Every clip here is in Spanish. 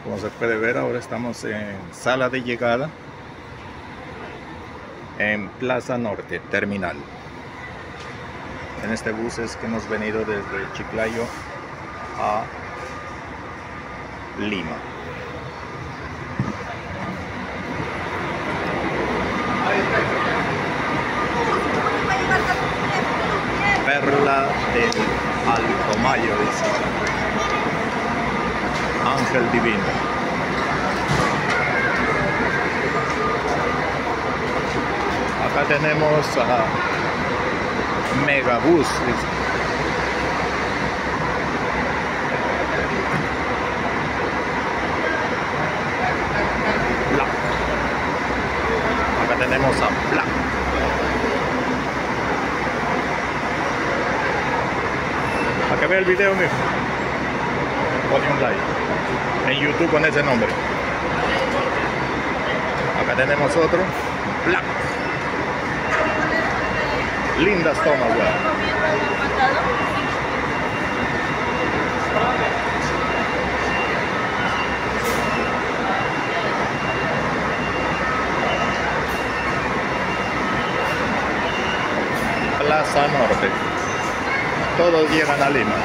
Como se puede ver, ahora estamos en sala de llegada en Plaza Norte, terminal. En este bus es que hemos venido desde Chiclayo a Lima. Perla del Altomayo, dice. Ángel divino. Acá tenemos a Megabús, dice. Black. Acá tenemos a Black. Para que vea el video, mijo, pone un like en YouTube con ese nombre. Acá tenemos otro, Black. Lindas tomas, güey. Plaza Norte. Todos llegan a Lima.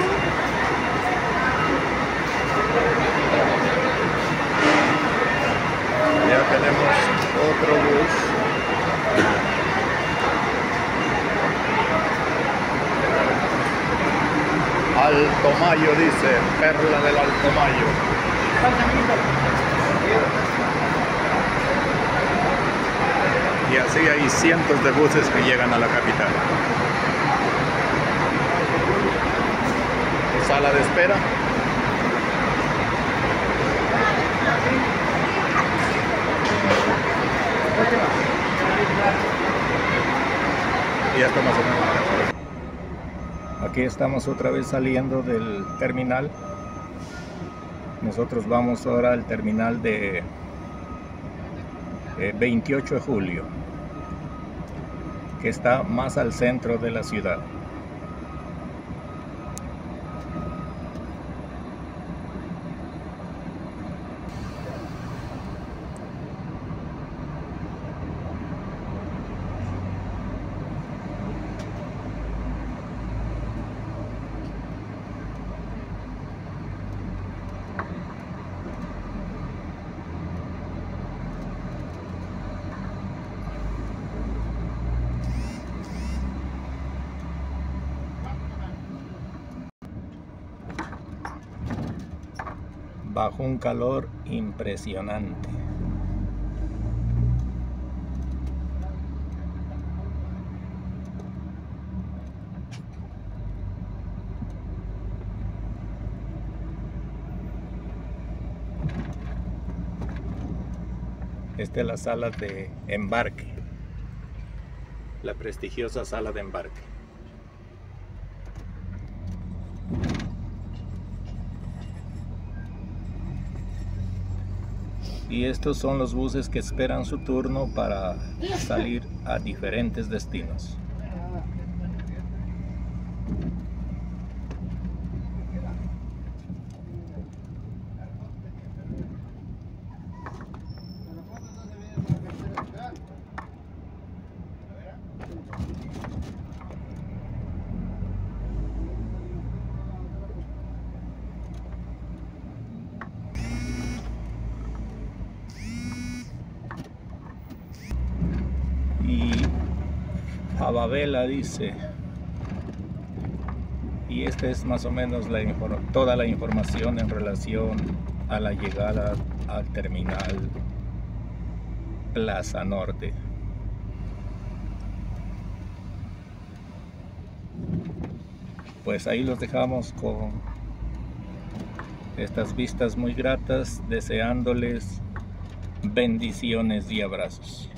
Ya tenemos otro bus. Altomayo, dice, Perla del Altomayo. Y así hay cientos de buses que llegan a la capital. Sala de espera. Y esto más o menos. Aquí estamos otra vez saliendo del terminal. Nosotros vamos ahora al terminal de 28 de julio, que está más al centro de la ciudad. Bajo un calor impresionante. Esta es la sala de embarque, la prestigiosa sala de embarque. Y estos son los buses que esperan su turno para salir a diferentes destinos. Y Ababela, dice. Y esta es más o menos toda la información en relación a la llegada al terminal Plaza Norte. Pues ahí los dejamos con estas vistas muy gratas, deseándoles bendiciones y abrazos.